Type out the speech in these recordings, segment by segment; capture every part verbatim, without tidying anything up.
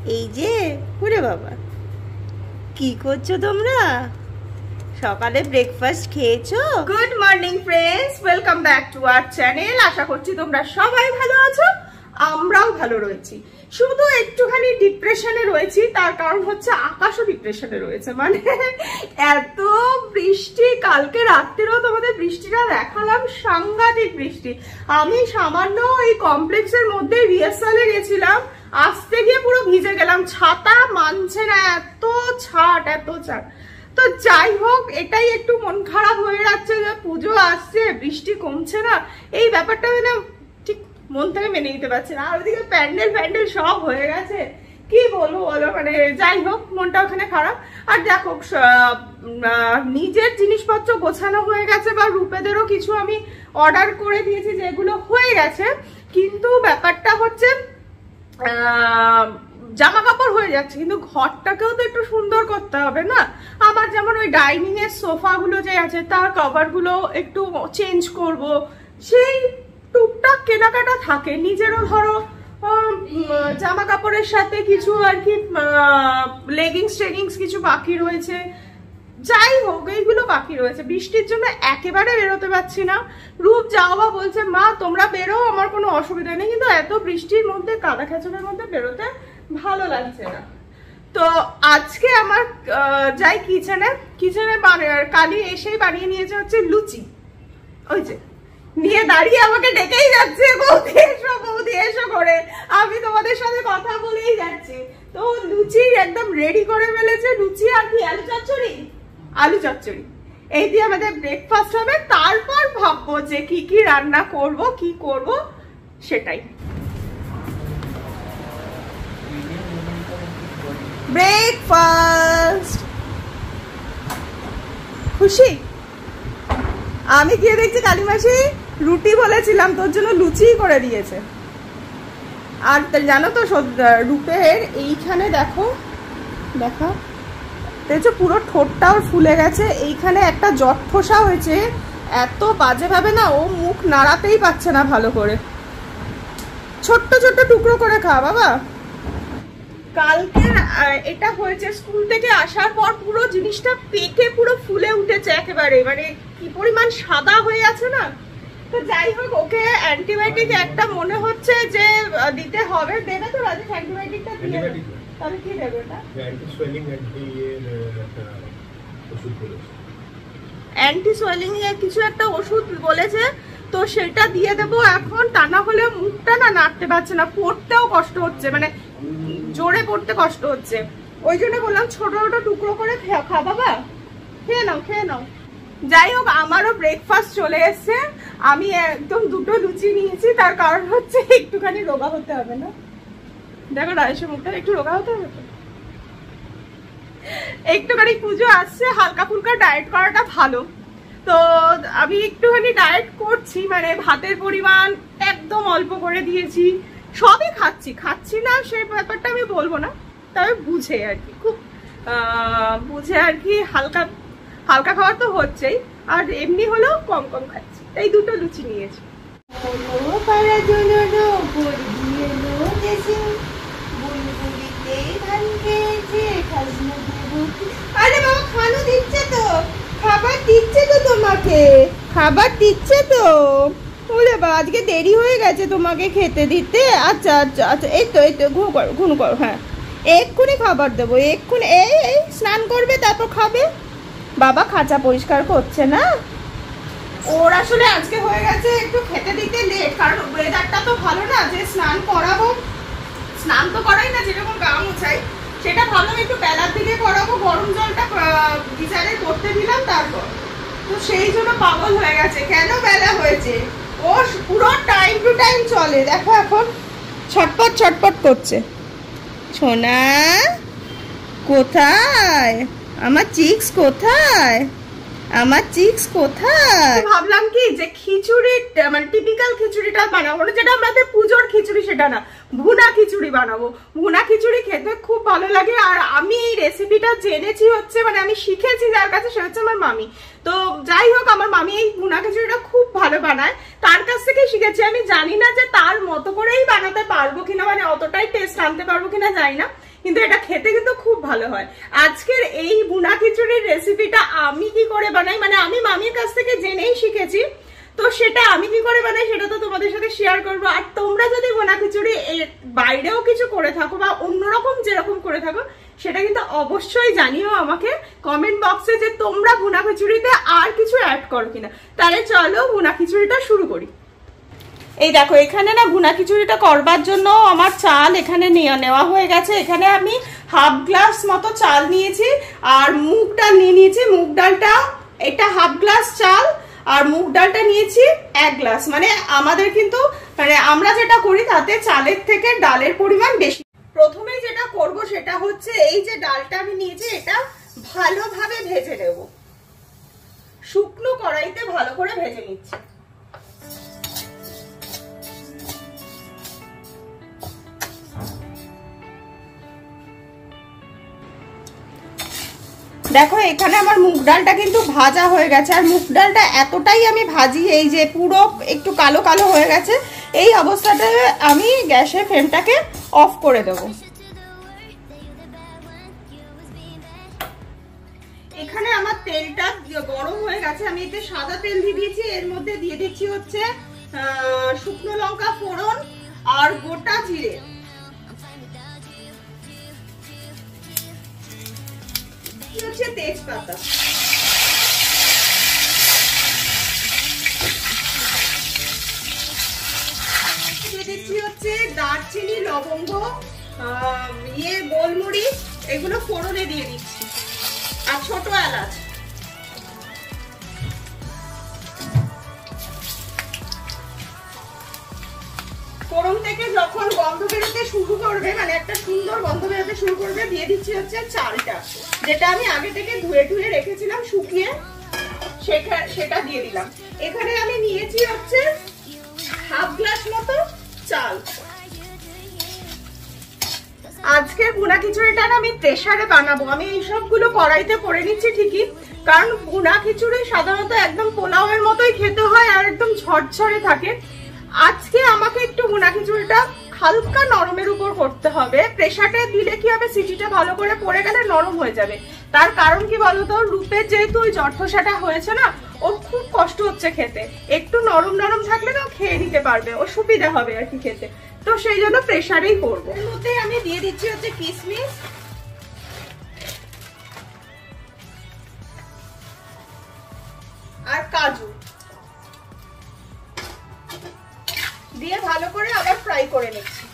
এই যে ওরে বাবা, কি করছো তোমরা? সকালে ব্রেকফাস্ট খেয়েছো? Good morning friends, welcome back to our channel. আশা করছি তোমরা সবাই ভালো আছো, আমরাও ভালো রয়েছি। শুধু একটুখানি ডিপ্রেশনে রয়েছি, তার কারণ হচ্ছে আকাশও ডিপ্রেশনে রয়েছে। মানে এত বৃষ্টি, কালকে রাত্রেও তোমাদের বৃষ্টিটা দেখালাম, সাংঘাতিক বৃষ্টি। আমি সামান্য এই কমপ্লেক্সের মধ্যে রিহার্সালে গেছিলাম, আসতে গিয়ে পুরো ভিজে গেলাম, ছাতা মানছে না, এত ছাট এত ছাট। তো যাই হোক, এটাই একটু মন খারাপ হয়ে যাচ্ছে যে পুজো আসছে, বৃষ্টি কমছে না, এই ব্যাপারটা না ঠিক মন থেকে মেনে নিতে পারছি না। আর ওদিকে প্যান্ডেল ফ্যান্ডেল সব হয়ে গেছে, কি বলবো বলো। মানে যাই হোক, মনটা ওখানে খারাপ। আর দেখো, নিজের জিনিসপত্র গোছানো হয়ে গেছে, বা রূপেদেরও কিছু আমি অর্ডার করে দিয়েছি যেগুলো হয়ে গেছে, কিন্তু ব্যাপারটা হচ্ছে জামা কাপড় হয়ে যাচ্ছে, কিন্তু ঘরটাকেও তো একটু সুন্দর করতে হবে না। আমার যেমন ওই ডাইনিং এর সোফা গুলো যে আছে, তার কভার গুলো একটু চেঞ্জ করব, সেই টুকটাক কেনাকাটা থাকে। নিজেরও ধরো জামা কাপড়ের সাথে কিছু আর কি লেগিংস টেগিংস কিছু বাকি রয়েছে। যাই হোক, এইগুলো বাকি রয়েছে। বৃষ্টির জন্য একেবারে বেরোতে পারছি না। রূপ যাওয়া বলছে, মা তোমরা বেরো, আমার কোনো অসুবিধা নেই, কিন্তু এত বৃষ্টির মধ্যে কাদা খেঁচড়ের মধ্যে বেরোতে ভালো লাগছে না। তো আজকে আমার যাই কিচেনে, কিচেনে কালি এসেই বানিয়ে নিয়েছে হচ্ছে লুচি। ওই যে নিয়ে দাঁড়িয়ে আমাকে ডেকেই যাচ্ছে, বৌদি এসো বৌদি এসো করে, আমি তোমাদের সাথে কথা বলেই যাচ্ছি। তো লুচি একদম রেডি করে ফেলেছে, লুচি আর কি আলু চচ্চড়ি, আলু চচ্চড়ি এই দিয়ে আমাদের ব্রেকফাস্ট হবে। তারপর ভাববো যে কি কি রান্না করব, কি করব সেটাই। ব্রেকফাস্ট খুশি? আমি গিয়ে দেখছি কালিমাসি রুটি বলেছিলাম, তোর জন্য লুচি করে দিয়েছে। আর জানো তো রূপের এইখানে দেখো, দেখো দেখছো পুরো ঠোঁটটাও ফুলে গেছে, এইখানে একটা জট ফোসা হয়েছে, এত বাজে ভাবে না, ও মুখ নাড়াতেই পারছে না ভালো করে। ছোট্ট ছোট্ট টুকরো করে খা বাবা। কালকে এটা হয়েছে, স্কুল থেকে আসার পর পুরো জিনিসটা পেকে পুরো ফুলে উঠেছে একেবারে, মানে কি পরিমাণ সাদা হয়ে আছে না। তো যাই হোক, ওকে অ্যান্টিবায়োটিক একটা মনে হচ্ছে যে দিতে হবে। দেবে তো রাজেশ অ্যান্টিবায়োটিকটা দিয়ে দেবে? তবে কি দেবে ওটা? অ্যান্টি সোয়েলিং অ্যান্টি ওষুধ বলেছে, অ্যান্টি সোয়েলিং এর কিছু একটা ওষুধ বলেছে, তো সেটা দিয়ে দেবো এখন। তা না হলে মুখটা না নাড়তে পারছে না, পড়তেও কষ্ট হচ্ছে, মানে জোরে পড়তে কষ্ট হচ্ছে। ওই জন্য বললাম ছোট ছোট টুকরো করে খা বাবা, খেয়ে নাও খেয়ে নাও। যাই হোক, আমারও ব্রেকফাস্ট চলে এসছে। আমি একদম দুটো লুচি নিয়েছি, তার কারণ হচ্ছে একটুখানি রোগা হতে হবে না। দেখো রাজেশের মুখটা একটু রোগা হতে হবে, একটুখানি পুজো আসছে, হালকা ফুলকা ডায়েট করাটা ভালো। তো আমি একটুখানি ডায়েট করছি, মানে ভাতের পরিমাণ একদম অল্প করে দিয়েছি। সবই খাচ্ছি, খাচ্ছি না সেই ব্যাপারটা আমি বলবো না, তবে বুঝে আর কি, খুব বুঝে আর কি, হালকা হালকা খাওয়া তো হচ্ছেই, আর এমনি হলেও কম কম খাচ্ছি। এই দুটো লুচি নিয়েছি। আরে বাবা, খানো দিচ্ছে তো, খাবার দিচ্ছে তো তোমাকে, খাবার দিচ্ছে তো। ওরে বাবা, আজকে দেরি হয়ে গেছে তোমাকে খেতে দিতে। আচ্ছা আচ্ছা আচ্ছা, এই তো এই তো ঘুম করো ঘুম করো, হ্যাঁ এক্ষুনি খাবার দেবো, এক্ষুনি। এই এই স্নান করবে তারপর খাবে। বাবা খাঁচা পরিষ্কার করছে না, ওর আসলে আজকে হয়ে গেছে একটু খেতে দিতে লেট, কারণ ওয়েদারটা তো ভালো না যে স্নান করাবো। স্নান তো করাই না, যেরকম গা মোছাই সেটা ভাবলাম একটু বেলার দিকে করাবো, গরম জলটা গিজারে করতে দিলাম তারপর। তো সেই জন্য পাগল হয়ে গেছে, কেন বেলা হয়েছে। ও পুরো টাইম টু টাইম চলে, দেখো এখন ছটপট ছটপট করছে। সোনা কোথায় আমার চিক্স, কোথায় আমার চিক্স কোথায়? ভাবলাম কি যে খিচুড়ি, মানে টিপিক্যাল খিচুড়িটা বানাবো না, যেটা আমাদের পুজোর খিচুড়ি সেটা না, ভুনা খিচুড়ি বানাবো। ভুনা খিচুড়ি খেতে খুব ভালো লাগে। আর আমি এই রেসিপিটা জেনেছি হচ্ছে, মানে আমি শিখেছি যার কাছে, সে হচ্ছে আমার মামি। তো যাই হোক, আমার মামি এই ভুনা খিচুড়িটা খুব ভালো বানায়, তার কাছ থেকেই শিখেছি। আমি জানি না যে তার মতো করেই বানাতে পারবো কিনা, মানে অতটাই টেস্ট আনতে পারবো কিনা জানি না, কিন্তু এটা খেতে কিন্তু খুব ভালো হয়। আজকের এই ভুনা খিচুড়ির রেসিপিটা আমি কি করে বানাই, মানে আমি মামির কাছ থেকে জেনেই শিখেছি, তো সেটা আমি কি করে বানাই সেটা তো তোমাদের সাথে শেয়ার করবো। আর তোমরা যদি ভুনা খিচুড়ি বাইরেও কিছু করে থাকো বা অন্যরকম যেরকম করে থাকো সেটা কিন্তু অবশ্যই জানিও আমাকে কমেন্ট বক্সে যে তোমরা ভুনা খিচুড়িতে আর কিছু অ্যাড করো কিনা। তাহলে চলো ভুনা খিচুড়িটা শুরু করি। এই দেখো এখানে না ভুনা খিচুড়িটা করবার জন্য আমার চাল এখানে নেওয়া হয়ে গেছে। এখানে আমি হাফ গ্লাস মতো চাল নিয়েছি আর মুগ ডাল নিয়ে নিয়েছি। মুগ ডালটা এটা হাফ গ্লাস চাল আর মুগ ডালটা নিয়েছি এক গ্লাস। মানে আমাদের কিন্তু মানে আমরা যেটা করি তাতে চালের থেকে ডালের পরিমাণ বেশি। প্রথমে যেটা করব সেটা হচ্ছে এই যে ডালটা আমি নিয়েছি এটা ভালোভাবে ভেজে নেব, শুকনো কড়াইতে ভালো করে ভেজে নিচ্ছি। দেখো এখানে আমার মুগ ডালটা কিন্তু ভাজা হয়ে গেছে। আর মুগ ডালটা এতটাই আমি ভাজি এই যে পুরো একটু কালো কালো হয়ে গেছে, এই অবস্থাটায় আমি গ্যাসের ফ্লেমটাকে অফ করে দেব। এখানে আমার তেলটা গরম হয়ে গেছে, আমি এতে সাদা তেল দিয়ে দিয়েছি। এর মধ্যে দিয়ে দিচ্ছি হচ্ছে শুকনো লঙ্কা ফোড়ন আর গোটা জিরে। হচ্ছে তেজপাতা, দিয়ে দিচ্ছি হচ্ছে দারচিনি লবঙ্গ ইয়ে গোলমরিচ, এগুলো ফোড়নে দিয়ে দিচ্ছি আর ছোট এলাচ। ফোড়ন থেকে যখন গন্ধ বেরোতে শুরু করবে, মানে একটা সুন্দর গন্ধ বেরোতে শুরু করবে, দিয়ে দিচ্ছি হচ্ছে চালটা যেটা আমি আগে থেকে ধুয়ে ধুয়ে রেখেছিলাম শুকিয়ে, সেটা সেটা দিয়ে দিলাম। এখানে আমি নিয়েছি হচ্ছে হাফ গ্লাস মতো চাল। আজকে ভুনা খিচুড়িটা না আমি প্রেসারে বানাবো। আমি এই সবগুলো কড়াইতে করে নিচ্ছি ঠিকই, কারণ ভুনা খিচুড়ি সাধারণত একদম পোলাওয়ের মতোই খেতে হয় আর একদম ঝরঝরে থাকে। আজকে আমাকে একটু ভুনা খিচুড়িটা হালকা নরমের উপর করতে হবে। প্রেসারে দিলে কি হবে, সিটিটা ভালো করে পড়ে গেলে নরম হয়ে যাবে। তার কারণ কি বলতো, রূপের যেহেতু ওই জঠসাটা হয়েছে না, ওর খুব কষ্ট হচ্ছে খেতে। একটু নরম নরম থাকলে না খেয়ে নিতে পারবে, ও সুবিধা হবে আর কি খেতে। তো সেই জন্য প্রেসারেই করবো। এর মধ্যে আমি দিয়ে দিচ্ছি হচ্ছে কিশমিশ আর কাজু দিয়ে ভালো করে আবার ফ্রাই করে নিচ্ছি।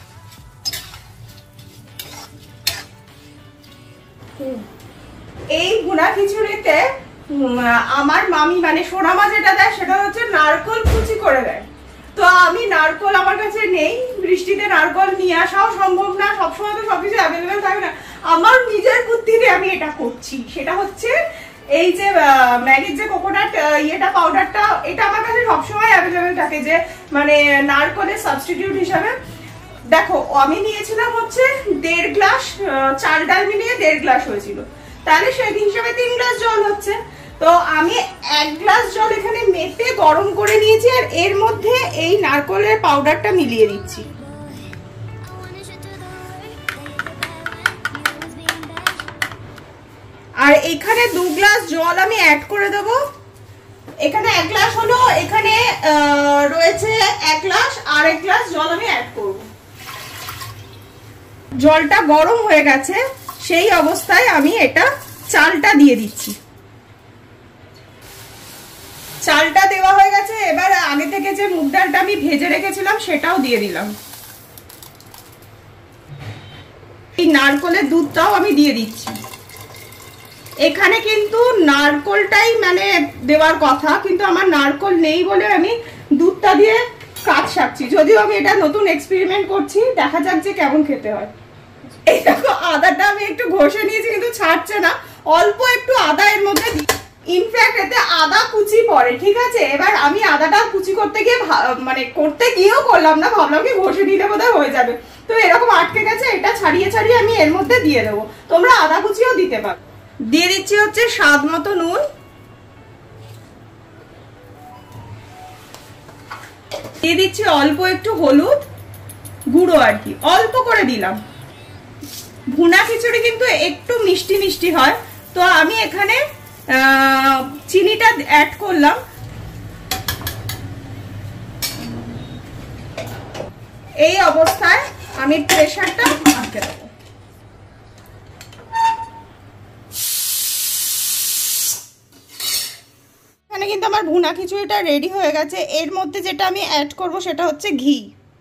এই ভুনা খিচুড়িতে আমার মামি মানে সোনামা যেটা দেয় সেটা হচ্ছে নারকল কুচি করে দেয়। তো আমি নারকল আমার কাছে নেই, বৃষ্টিতে নারকল নিয়ে আসাও সম্ভব না, সবসময় তো সবকিছু অ্যাভেলেবেল থাকে না। আমার নিজের বুদ্ধিতে আমি এটা করছি। সেটা হচ্ছে এই যে ম্যাগির যে কোকোনাট ইয়েটা পাউডারটা, এটা আমার কাছে সবসময় অ্যাভেলেবেল থাকে যে মানে নারকলের সাবস্টিটিউট হিসাবে। দেখো আমি নিয়েছিলাম হচ্ছে দেড় গ্লাস চাল ডাল মিলিয়ে দেড় গ্লাস হয়েছিল, তাহলে সেই হিসাবে তিন গ্লাস জল হচ্ছে। তো আমি এক গ্লাস জল এখানে মেপে গরম করে নিয়েছি আর এর মধ্যে এই নারকলের পাউডারটা মিলিয়ে দিচ্ছি। আর এখানে দু গ্লাস জল আমি অ্যাড করে দেবো। এখানে এক গ্লাস হলো, এখানে রয়েছে এক গ্লাস, আর এক গ্লাস জল আমি অ্যাড করব। জলটা গরম হয়ে গেছে, সেই অবস্থায় আমি এটা চালটা দিয়ে দিচ্ছি। চালটা দেওয়া হয়ে গেছে, এবার আগে থেকে যে মুগ ডালটা আমি ভেজে রেখেছিলাম সেটাও দিয়ে দিলাম। এই নারকলের দুধটাও আমি দিয়ে দিচ্ছি। এখানে কিন্তু নারকলটাই মানে দেওয়ার কথা, কিন্তু আমার নারকল নেই বলে আমি দুধটা দিয়ে কাজ সারছি। যদিও আমি এটা নতুন এক্সপেরিমেন্ট করছি, দেখা যাক যে কেমন খেতে হয়। এই দেখো আদাটা আমি একটু ঘষে নিয়েছি কিন্তু ছাড়ছে না, অল্প একটু আদা এর মধ্যে দিই। ইনফ্যাক্ট এতে আদা কুচি পড়ে, ঠিক আছে। এবার আমি আদাটা কুচি করতে গিয়ে মানে করতে গিয়েও করলাম না, ভাবলাম কি ঘষে নিলে বোধহয় হয়ে যাবে। তো এরকম আটকে গেছে, এটা ছাড়িয়ে ছাড়িয়ে আমি এর মধ্যে দিয়ে দেবো। তোমরা আদা কুচিও দিতে পারো। দিয়ে দিচ্ছি হচ্ছে স্বাদ মতো নুন, দিয়ে দিচ্ছি অল্প একটু হলুদ গুঁড়ো আর কি, অল্প করে দিলাম। ভুনা খিচুড়ি কিন্তু একটু মিষ্টি মিষ্টি হয়, তো আমি এখানে চিনিটা অ্যাড করলাম। এই অবস্থায় আমি প্রেসারটা আটকে দেবো। এখানে কিন্তু আমার ভুনা খিচুড়িটা রেডি হয়ে গেছে। এর মধ্যে যেটা আমি অ্যাড করব সেটা হচ্ছে ঘি।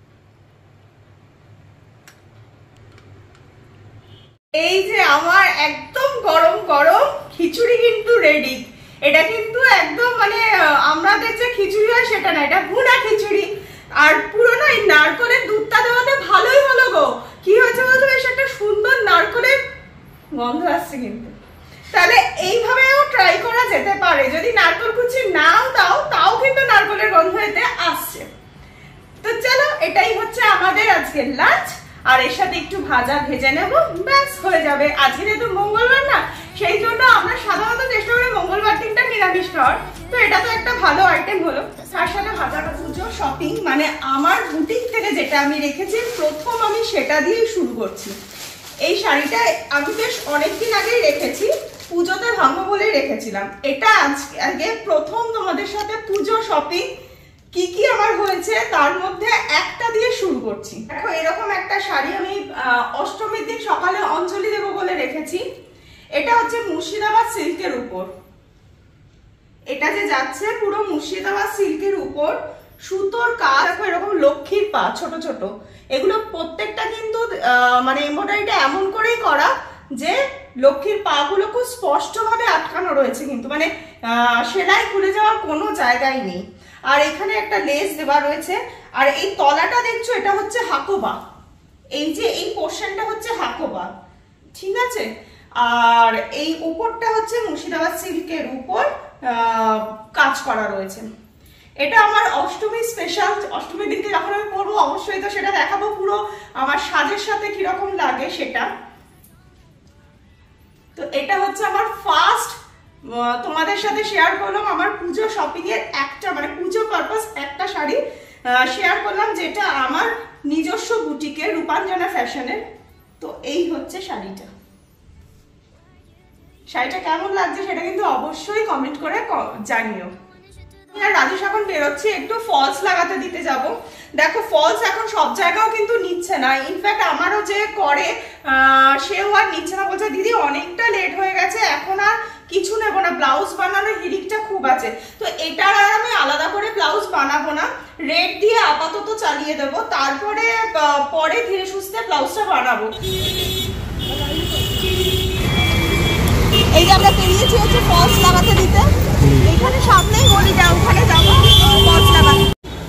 এই যে আমার একদম গরম গরম খিচুড়ি কিন্তু রেডি। এটা কিন্তু একদম মানে আমাদের যে খিচুড়ি হয় সেটা না, এটা ভুনা খিচুড়ি। আর পুরো না এই নারকলের দুধটা দেওয়াতে ভালোই হলো গো। কি হয়েছে বলতো, বেশ একটা সুন্দর নারকলের গন্ধ আসছে কিন্তু। তাহলে এইভাবেও ট্রাই করা যেতে পারে, যদি নারকল কুচি নাও দাও তাও কিন্তু নারকলের গন্ধ এতে আসছে। তো চলো, এটাই হচ্ছে আমাদের আজকের লাঞ্চ। আর এর সাথে একটু ভাজা ভেজে নেব, ব্যাস হয়ে যাবে। আজকে যেহেতু মঙ্গলবার না, সেই জন্য আমরা সাধারণত চেষ্টা করি মঙ্গলবার দিনটা নিরামিষ খাওয়ার। তো এটা তো একটা ভালো আইটেম হলো। তার সাথে ভাজা পুজো শপিং, মানে আমার বুটিক থেকে যেটা আমি রেখেছি প্রথম, আমি সেটা দিয়েই শুরু করছি। এই শাড়িটা আমি বেশ অনেকদিন আগেই রেখেছি, পুজোতে ভাঙবো বলে রেখেছিলাম। এটা আজকে আগে প্রথম তোমাদের সাথে পুজো শপিং কি কি আমার হয়েছে তার মধ্যে একটা দিয়ে শুরু করছি। দেখো, এরকম একটা শাড়ি আমি অষ্টমীর দিন সকালে অঞ্জলি দেবো বলে রেখেছি। এটা হচ্ছে মুর্শিদাবাদ সিল্কের উপর। এটা যে যাচ্ছে পুরো মুর্শিদাবাদ সিল্কের উপর, সুতোর কাজ। দেখো এরকম লক্ষ্মীর পা ছোট ছোট, এগুলো প্রত্যেকটা কিন্তু মানে এমব্রয়ডারিটা এমন করেই করা যে লক্ষ্মীর পা গুলো খুব স্পষ্ট ভাবে আটকানো রয়েছে, কিন্তু মানে সেলাই খুলে যাওয়ার কোনো জায়গায় নেই। আর এখানে একটা লেস দেওয়া রয়েছে। আর এই তলাটা দেখছো, এটা হচ্ছে হাকোবা। এই যে এই পোর্শনটা হচ্ছে হাকোবা, ঠিক আছে। আর এই উপরটা হচ্ছে মুর্শিদাবাদ সিল্কের উপর কাজ করা রয়েছে। এটা আমার অষ্টমী স্পেশাল। অষ্টমীর দিনকে যখন আমি পরবো অবশ্যই তো সেটা দেখাবো, পুরো আমার সাজের সাথে কিরকম লাগে সেটা। তো এটা হচ্ছে আমার ফার্স্ট তোমাদের সাথে শেয়ার করলাম আমার পুজো শপিং এর একটা, মানে পুজো পারপাস একটা শাড়ি শেয়ার করলাম, যেটা আমার নিজস্ব বুটিকের রূপাঞ্জনা ফ্যাশনের। তো এই হচ্ছে শাড়িটা। শাড়িটা কেমন লাগছে সেটা কিন্তু অবশ্যই কমেন্ট করে জানিও। রাজেশ এখন বেরোচ্ছি, একটু ফলস লাগাতে দিতে যাব। দেখো ফলস এখন সব জায়গাও কিন্তু নিচ্ছে না, ইনফ্যাক্ট আমারও যে করে সেও আর নিচ্ছে না, বলছে দিদি অনেকটা লেট হয়ে গেছে, এখন আর কিছু নেব না, ব্লাউজ বানানোর হিড়িকটা খুব আছে। তো এটার আর আমি আলাদা করে ব্লাউজ বানাবো না, রেড দিয়ে আপাতত চালিয়ে দেব, তারপরে পরে ধীরে সুস্থে ব্লাউজটা বানাবো। এই যে আমরা পেরিয়েছি হচ্ছে ফলস লাগাতে দিতে, এখানে সামনেই গলিটা, ওখানে যাবো ফলস লাগাতে।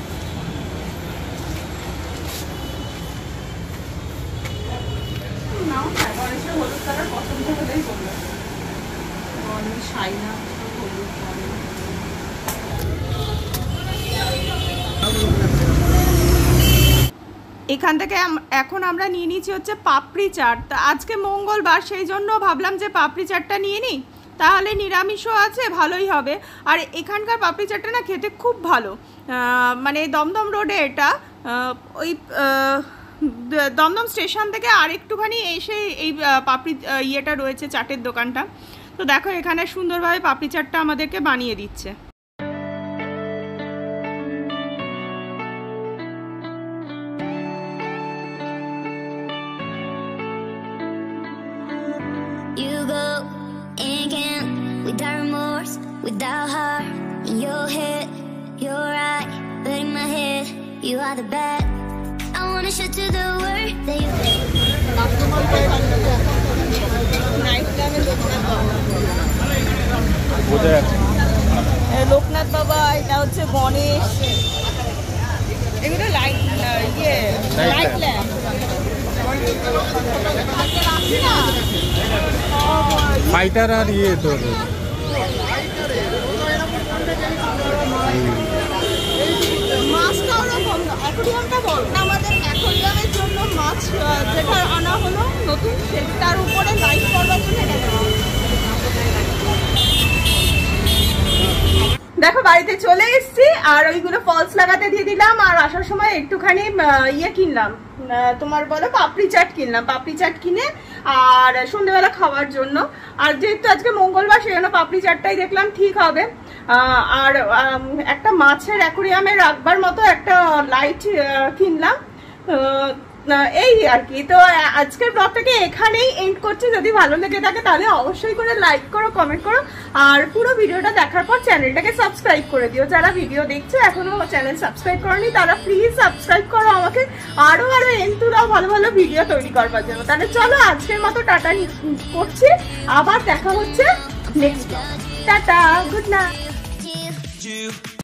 এখান থেকে এখন আমরা নিয়ে নিচ্ছি হচ্ছে পাপড়ি চাট। তা আজকে মঙ্গলবার, সেই জন্য ভাবলাম যে পাপড়ি চাটটা নিয়ে নিই, তাহলে নিরামিষও আছে, ভালোই হবে। আর এখানকার পাপড়ি চাটটা না খেতে খুব ভালো, মানে দমদম রোডে এটা, ওই দমদম স্টেশন থেকে আর একটুখানি এসে এই পাপড়ি ইয়েটা রয়েছে, চাটের দোকানটা। তো দেখো এখানে সুন্দরভাবে পাপড়ি চাটটা আমাদেরকে বানিয়ে দিচ্ছে। Without remorse, without heart, in your head, you're right, but in my head, you are the bad. I wanna show to the world that you think. Loknath বাবা, এটা হচ্ছে গণেশ, এগুলো লাইট ইয়ে লাইট ল্যাম্প। ফাইটার আর ইয়ে তোর মাছটা ওরকম অ্যাকোরিয়ামটা বল, আমাদের অ্যাকোরিয়ামের জন্য মাছ যেটা আনা হলো নতুন, তার উপরে লাইট করবার জন্য এটা। দেখো বাড়িতে চলে এসেছি আর ওইগুলো ফলস লাগাতে দিয়ে দিলাম। আর আসার সময় একটুখানি ইয়ে কিনলাম, তোমার বলো পাপড়ি চাট কিনলাম, পাপড়ি চাট কিনে আর সন্ধ্যেবেলা খাওয়ার জন্য। আর যেহেতু আজকে মঙ্গলবার সেই জন্য পাপড়ি চাটটাই দেখলাম ঠিক হবে। আর একটা মাছের অ্যাকুরিয়ামে রাখবার মতো একটা লাইট কিনলাম। এই আর কি। তো আজকের ব্লগটাকে এখানেই এন্ড করছি। যদি ভালো লেগে থাকে তাহলে অবশ্যই করে লাইক করো, কমেন্ট করো আর পুরো ভিডিওটা দেখার পর চ্যানেলটাকে সাবস্ক্রাইব করে দিও। যারা ভিডিও দেখছো এখনো চ্যানেল সাবস্ক্রাইব করোনি তারা প্লিজ সাবস্ক্রাইব করো আমাকে, আরো আরো এন্টু দাও ভালো ভালো ভিডিও তৈরি করবার জন্য। তাহলে চলো আজকের মতো টাটা করছি, আবার দেখা হচ্ছে next blog. Tata, good night.